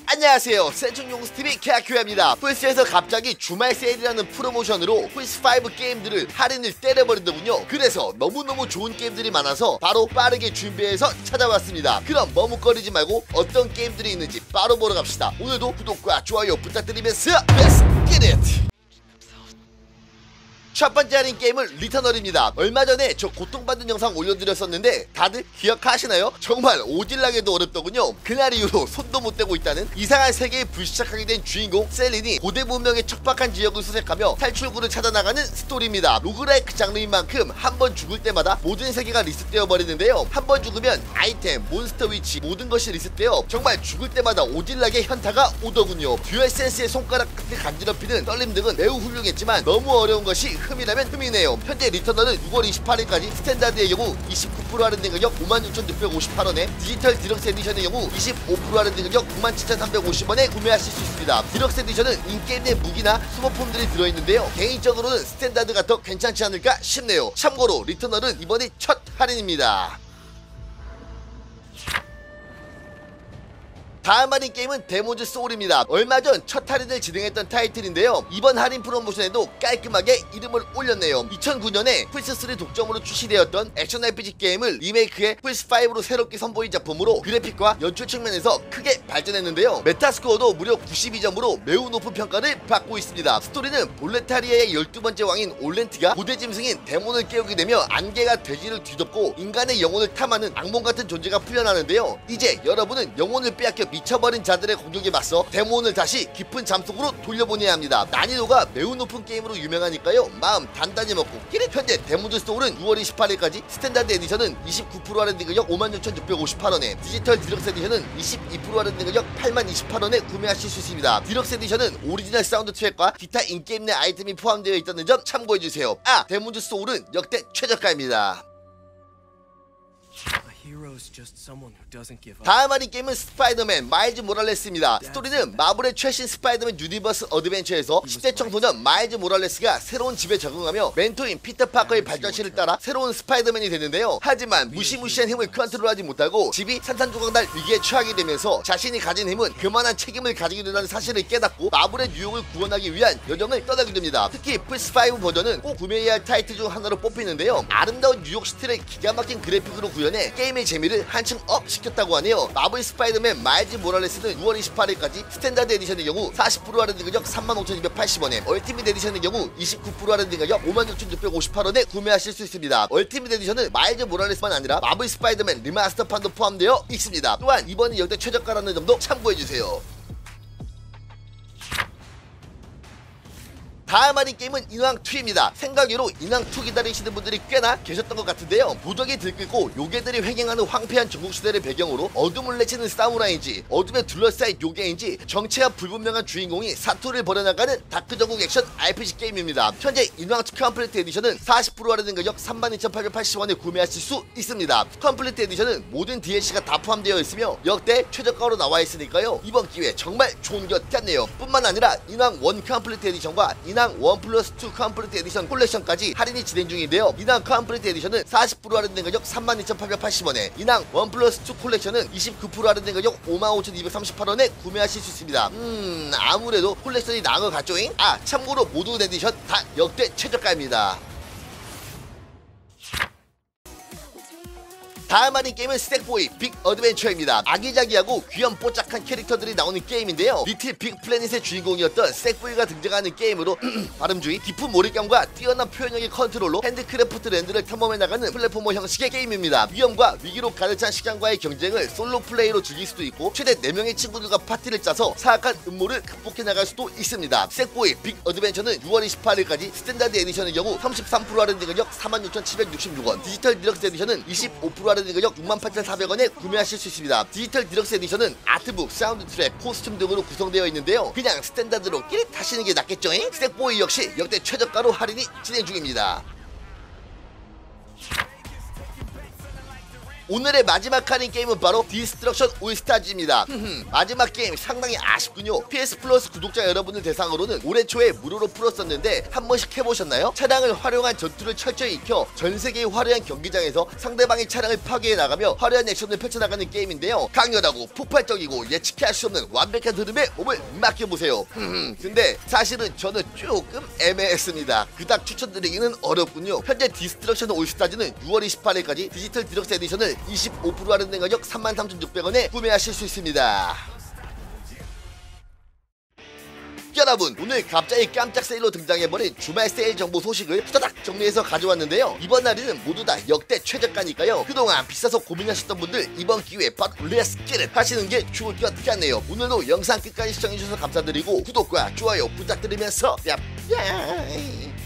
안녕하세요, 센충용스TV 캬큐야입니다. 플스에서 갑자기 주말 세일이라는 프로모션으로 플스5 게임들을 할인을 때려버린더군요. 그래서 너무너무 좋은 게임들이 많아서 바로 빠르게 준비해서 찾아왔습니다. 그럼 머뭇거리지 말고 어떤 게임들이 있는지 바로 보러 갑시다. 오늘도 구독과 좋아요 부탁드리면서 Let's get it! 첫 번째 할인 게임은 리터널입니다. 얼마 전에 저 고통받는 영상 올려드렸었는데 다들 기억하시나요? 정말 오질나게도 어렵더군요. 그날 이후로 손도 못 대고 있다는 이상한 세계에 불시착하게 된 주인공 셀린이 고대 문명의 척박한 지역을 수색하며 탈출구를 찾아나가는 스토리입니다. 로그라이크 장르인 만큼 한 번 죽을 때마다 모든 세계가 리셋되어 버리는데요. 한 번 죽으면 아이템, 몬스터 위치 모든 것이 리셋되어 정말 죽을 때마다 오질나게 현타가 오더군요. 듀얼센스의 손가락 끝을 간지럽히는 떨림 등은 매우 훌륭했지만 너무 어려운 것이 흠이라면 흠이네요. 현재 리터널은 6월 28일까지 스탠다드의 경우 29% 할인된 가격 56,658원에 디지털 디럭스 에디션의 경우 25% 할인된 가격 97,350원에 구매하실 수 있습니다. 디럭스 에디션은 인게임 내 무기나 소모품들이 들어있는데요. 개인적으로는 스탠다드가 더 괜찮지 않을까 싶네요. 참고로 리터널은 이번이 첫 할인입니다. 다음 할인 게임은 데몬즈 소울입니다. 얼마 전 첫 할인을 진행했던 타이틀인데요. 이번 할인 프로모션에도 깔끔하게 이름을 올렸네요. 2009년에 플스3 독점으로 출시되었던 액션 RPG 게임을 리메이크해 플스5로 새롭게 선보인 작품으로 그래픽과 연출 측면에서 크게 발전했는데요. 메타스코어도 무려 92점으로 매우 높은 평가를 받고 있습니다. 스토리는 볼레타리아의 12번째 왕인 올렌트가 고대 짐승인 데몬을 깨우게 되며 안개가 돼지를 뒤덮고 인간의 영혼을 탐하는 악몽 같은 존재가 풀려나는데요. 이제 여러분은 영혼을 빼앗겨 미쳐버린 자들의 공격에 맞서 데몬을 다시 깊은 잠속으로 돌려보내야 합니다. 난이도가 매우 높은 게임으로 유명하니까요. 마음 단단히 먹고 끼리. 현재 데몬즈 소울은 6월 28일까지 스탠다드 에디션은 29% 할인된 가격 56,658원에 디지털 디럭스 에디션은 22% 할인된 가격 80,028원에 구매하실 수 있습니다. 디럭스 에디션은 오리지널 사운드 트랙과 기타 인게임 내 아이템이 포함되어 있다는 점 참고해주세요. 데몬즈 소울은 역대 최저가입니다. 다음 할인 게임은 스파이더맨 마일즈 모랄레스입니다. 스토리는 마블의 최신 스파이더맨 유니버스 어드벤처에서 10대 청소년 마일즈 모랄레스가 새로운 집에 적응하며 멘토인 피터 파커의 발자취를 따라 새로운 스파이더맨이 되는데요. 하지만 무시무시한 힘을 컨트롤하지 못하고 집이 산산조각날 위기에 처하게 되면서 자신이 가진 힘은 그만한 책임을 가지게 된다는 사실을 깨닫고 마블의 뉴욕을 구원하기 위한 여정을 떠나게 됩니다. 특히 플스5 버전은 꼭 구매해야 할 타이틀 중 하나로 뽑히는데요. 아름다운 뉴욕시티를 기가 막힌 그래픽으로 구현해 게임의 재미를 한층 업 시켰다고 하네요. 마블 스파이더맨 마일즈 모랄레스는 6월 28일까지 스탠다드 에디션의 경우 40% 할인된 가격 35,280원에 얼티밋 에디션의 경우 29% 할인된 가격 56,658원에 구매하실 수 있습니다. 얼티밋 에디션은 마일즈 모랄레스만 아니라 마블 스파이더맨 리마스터판도 포함되어 있습니다. 또한 이번이 역대 최저가라는 점도 참고해주세요. 다음 할인 게임은 인왕2입니다. 생각외로 인왕2 기다리시는 분들이 꽤나 계셨던 것 같은데요. 무적이 들끓고 요괴들이 횡행하는 황폐한 전국시대를 배경으로 어둠을 내치는 사무라이인지 어둠에 둘러싸인 요괴인지 정체가 불분명한 주인공이 사투를 벌여나가는 다크전국 액션 RPG 게임입니다. 현재 인왕2 컴플리트 에디션은 40% 할인된 가격 32,880원에 구매하실 수 있습니다. 컴플리트 에디션은 모든 DLC가 다 포함되어 있으며 역대 최저가로 나와 있으니까요. 이번 기회 정말 좋은 것 같네요. 뿐만 아니라 인왕1 컴플리트 에디션과 인왕 1+2 컴플리트 에디션 콜렉션까지 할인이 진행 중인데요. 인왕 컴플리트 에디션은 40% 할인된 가격 32,880원에 인왕 1+2 콜렉션은 29% 할인된 가격 55,238원에 구매하실 수 있습니다. 아무래도 콜렉션이 나은 것 같죠잉? 참고로 모든 에디션 다 역대 최저가입니다. 다음 할인 게임은 스택보이 빅 어드벤처입니다. 아기자기하고 귀염 뽀짝한 캐릭터들이 나오는 게임인데요. 리틀 빅 플래닛의 주인공이었던 스택보이가 등장하는 게임으로 발음주의, 깊은 몰입감과 뛰어난 표현력의 컨트롤로 핸드크래프트 랜드를 탐험해 나가는 플랫포머 형식의 게임입니다. 위험과 위기로 가득 찬 시간과의 경쟁을 솔로 플레이로 즐길 수도 있고 최대 4명의 친구들과 파티를 짜서 사악한 음모를 극복해 나갈 수도 있습니다. 스택보이 빅 어드벤처는 6월 28일까지 스탠다드 에디션의 경우 33% 할인된 가격 46,766원, 디지털 디럭스 에디션은 25% 할인된 가격 68,400원에 구매하실 수 있습니다. 디지털 디럭스 에디션은 아트북, 사운드 트랙, 코스튬 등으로 구성되어 있는데요. 그냥 스탠다드로 끼리 타시는 게 낫겠죠? 스택보이 역시 역대 최저가로 할인이 진행 중입니다. 오늘의 마지막 할인 게임은 바로 디스트럭션 올스타즈입니다. 마지막 게임 상당히 아쉽군요. PS 플러스 구독자 여러분들 대상으로는 올해 초에 무료로 풀었었는데 한 번씩 해보셨나요? 차량을 활용한 전투를 철저히 익혀 전세계의 화려한 경기장에서 상대방의 차량을 파괴해 나가며 화려한 액션을 펼쳐나가는 게임인데요. 강렬하고 폭발적이고 예측할 수 없는 완벽한 흐름에 몸을 맡겨보세요. 근데 사실은 저는 조금 애매했습니다. 그닥 추천드리기는 어렵군요. 현재 디스트럭션 올스타즈는 6월 28일까지 디지털 디럭스 에디션을 25% 할인된 가격 33,600원에 구매하실 수 있습니다. 여러분, 오늘 갑자기 깜짝 세일로 등장해버린 주말 세일 정보 소식을 후다닥 정리해서 가져왔는데요. 이번 할인은 모두 다 역대 최저가니까요. 그동안 비싸서 고민하셨던 분들 이번 기회에 바로 Let's get it 하시는 게 좋을 것 같네요. 오늘도 영상 끝까지 시청해주셔서 감사드리고 구독과 좋아요 부탁드리면서 얍